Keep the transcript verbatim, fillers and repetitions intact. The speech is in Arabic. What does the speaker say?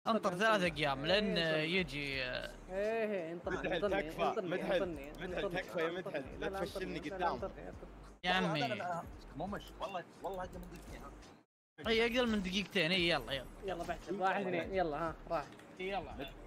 انطر ثلاثة ايام لين يجي. ايه انطر مدحل تكفى مدحل مدحل تكفى يا مدحل لا تفشلني قدام يا عمي مو مش والله والله اقل من دقيقتين. اي اقل من دقيقتين. اي يلا يلا يلا بحسب واحد اثنين يلا ها راح يلا